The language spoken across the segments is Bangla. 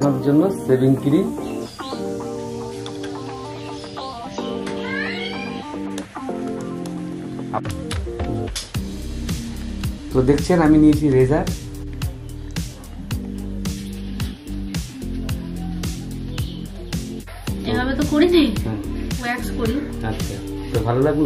আপনার জন্য সেভিং ক্রিম, তো দেখছেন আমি নিয়েছি রেজার। এভাবে তো করিনি, ওয়্যাক্স করি। আচ্ছা, তো ভালো লাগলো।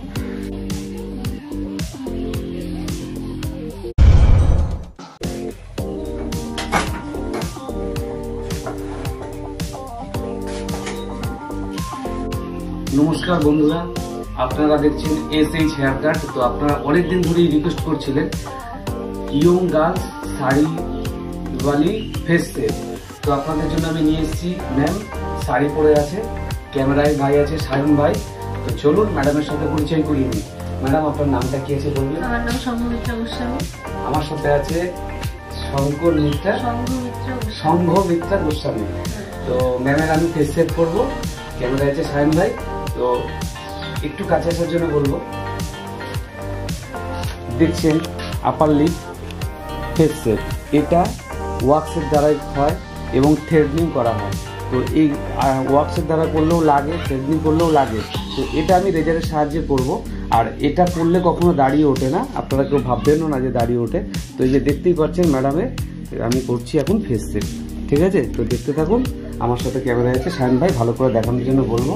নমস্কার বন্ধুরা, আপনারা দেখছেন SH হেয়ার কাট। তো আপনারা অনেকদিন ধরেই রিকোয়েস্ট করছিলেন ইয়ং গার্লস শাড়ি ওয়ালি ফেস সেট। তো আপনাদের জন্য আমি নিয়ে এসেছি। ম্যাম শাড়ি পরে আছে, ক্যামেরায় ভাই আছে সায়ন ভাই। তো চলুন ম্যাডামের সাথে পরিচয় করিয়ে নিই। ম্যাডাম আপনার নামটা কি আছে বলবেন? আমার নাম সংঘমিত্রা গোস্বামী। আমার সাথে আছে সংঘমিত্রা গোস্বামী। তো ম্যামের আমি ফেস সেট করবো, ক্যামেরায় আছে সায়ন ভাই। তো একটু কাছে আসার জন্য বলবো। দেখছেন আপার লিপ ফেস সেট, এটা ওয়াক্সের দ্বারাই হয় এবং থ্রেডনিং করা হয়। তো এই ওয়াক্সের দ্বারা করলেও লাগে, থ্রেডনিং করলেও লাগে। তো এটা আমি রেজারের সাহায্যে করব। আর এটা করলে কখনো দাঁড়িয়ে ওঠে না, আপনারা কেউ ভাববেনও না যে দাঁড়িয়ে ওঠে। তো এই যে দেখতেই পাচ্ছেন ম্যাডামের আমি করছি এখন ফেস সেট, ঠিক আছে? তো দেখতে থাকুন, আমার সাথে ক্যামেরায় আছে সায়ন ভাই, ভালো করে দেখানোর জন্য বলবো।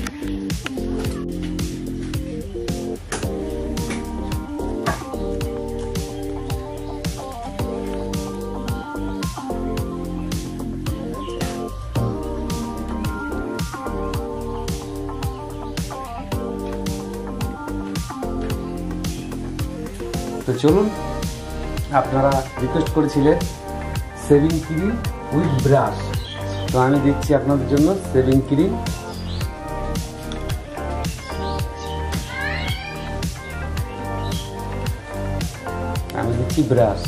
তো চলুন, আপনারা রিকোয়েস্ট করেছিলেন সেভিং ক্রিম উইথ ব্রাশ। তো আমি দিচ্ছি আপনাদের জন্য সেভিং ক্রিম। আমি দিচ্ছি ব্রাশ।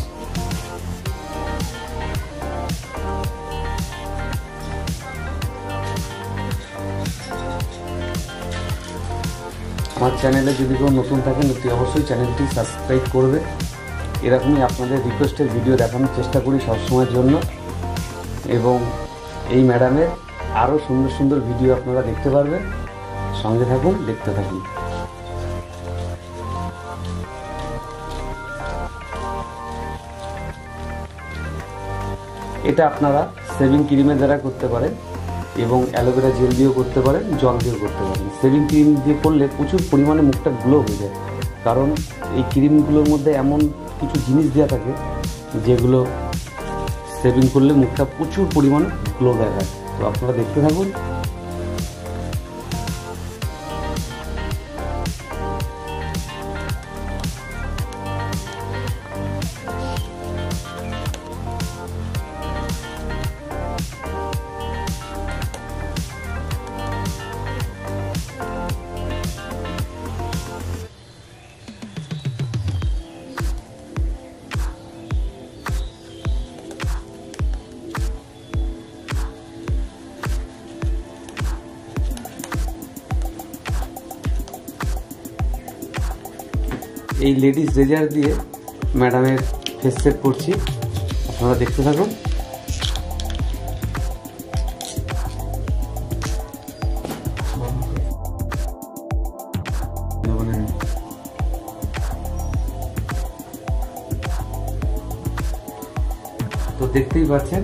আমার চ্যানেলে যদি কেউ নতুন থাকেন অতি অবশ্যই চ্যানেলটি সাবস্ক্রাইব করবে। এরকমই আপনাদের রিকোয়েস্টের ভিডিও দেখানোর চেষ্টা করি সবসময়ের জন্য। এবং এই ম্যাডামের আরও সুন্দর সুন্দর ভিডিও আপনারা দেখতে পারবেন। সঙ্গে থাকুন, দেখতে থাকুন। এটা আপনারা সেভিং ক্রিমের দ্বারা করতে পারেন এবং অ্যালোভেরা জেল দিয়েও করতে পারেন, জল দিয়েও করতে পারেন। সেভিং ক্রিম দিয়ে করলে প্রচুর পরিমাণে মুখটা গ্লো হয়ে যায়, কারণ এই ক্রিমগুলোর মধ্যে এমন কিছু জিনিস দেওয়া থাকে যেগুলো সেভিং করলে মুখটা প্রচুর পরিমাণে গ্লো দেখায়। তো আপনারা দেখতে থাকুন। এই লেডিস রেজার দিয়ে ম্যাডামের ফেস সেট করছি, আপনারা দেখতে থাকুন। তো দেখতেই পাচ্ছেন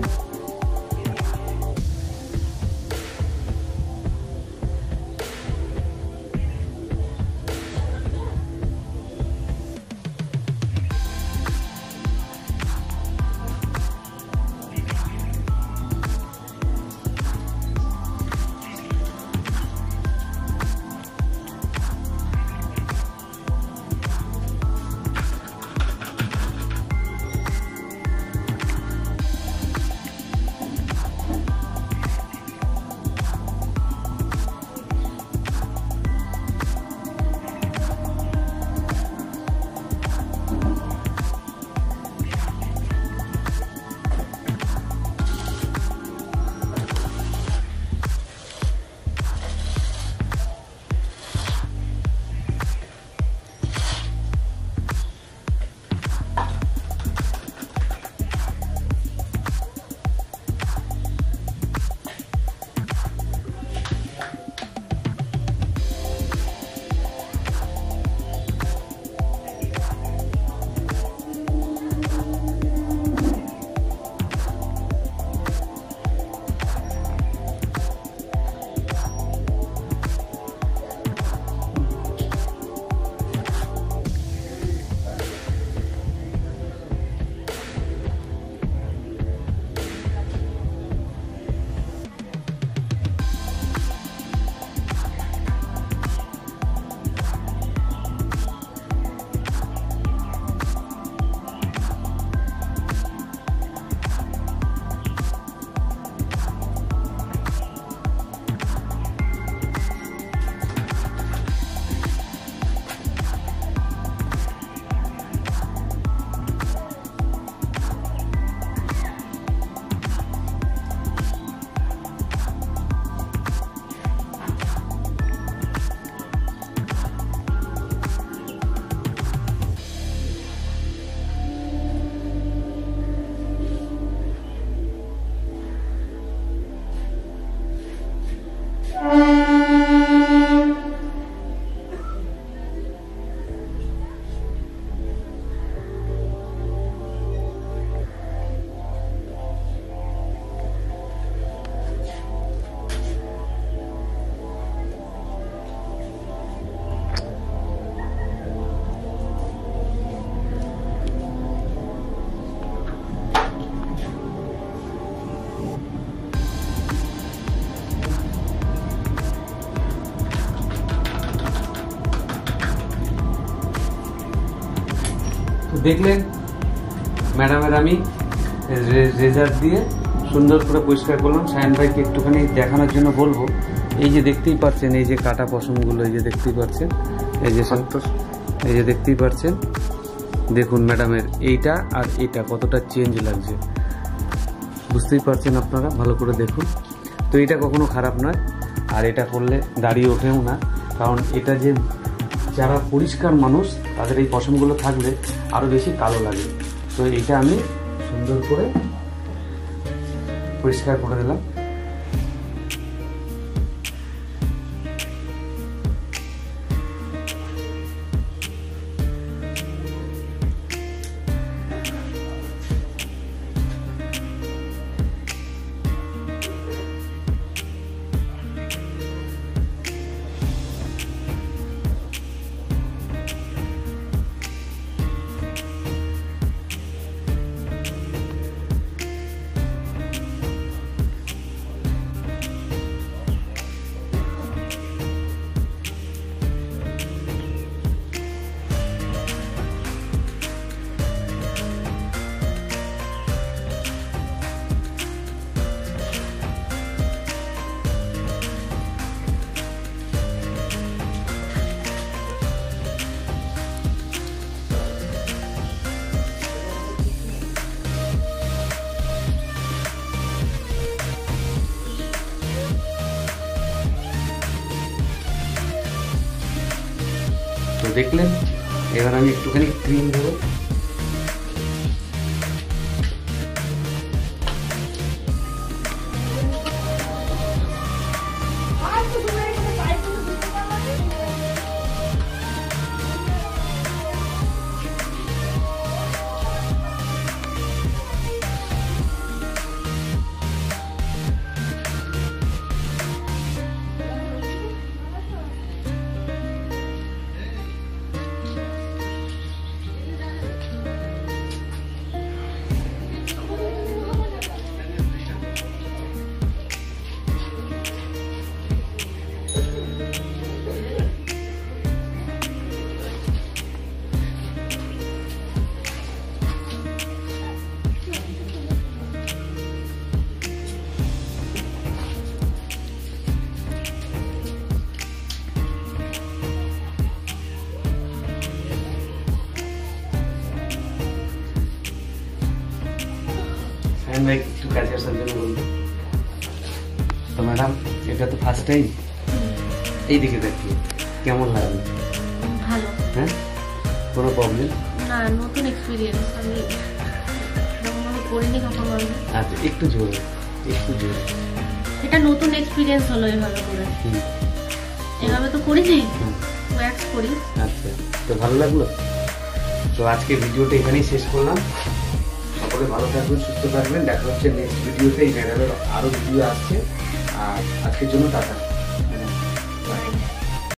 দেখলেন ম্যাডামের আমি রেজার দিয়ে সুন্দর করে পরিষ্কার করলাম। সায়ন ভাইকে একটুখানি দেখানোর জন্য বলবো, এই যে দেখতেই পাচ্ছেন এই যে কাটা পশমগুলো, এই যে দেখতেই পাচ্ছেন, এই যে দেখতেই পাচ্ছেন, দেখুন ম্যাডামের এইটা আর এটা কতটা চেঞ্জ লাগছে, বুঝতেই পারছেন আপনারা, ভালো করে দেখুন। তো এটা কখনো খারাপ নয়, আর এটা করলে দাঁড়িয়ে ওঠেও না, কারণ এটা যে যারা পরিষ্কার মানুষ তাদের এই পশমগুলো থাকলে আরও বেশি কালো লাগে। তো এটা আমি সুন্দর করে পরিষ্কার করে দিলাম। তো দেখলেন, এবার আমি একটুখানি ক্রিম দেবো। ভাই একটু কাছে আসার জন্য বলবো। তো ম্যাডাম, এটা তো ফার্স্ট টাইম, এই দিকে দেখি কেমন লাগলো? ভালো। হ্যাঁ, কোনো প্রবলেম না, নতুন এক্সপিরিয়েন্স, আমি করিনি কখনো। আচ্ছা, একটু জোরে। এটা নতুন এক্সপিরিয়েন্স হলো এভাবে করে, এভাবে তো করিনি, ওয়্যাক্স করি। আচ্ছা, তো ভালো লাগলো। তো আজকে ভিডিওটা এখানেই শেষ করলাম। সকলে ভালো থাকবেন, সুস্থ থাকবেন। দেখা হচ্ছে নেক্সট ভিডিওতে। এই ম্যাডামের আরো ভিডিও আসছে। আর আজকের জন্য টাটা।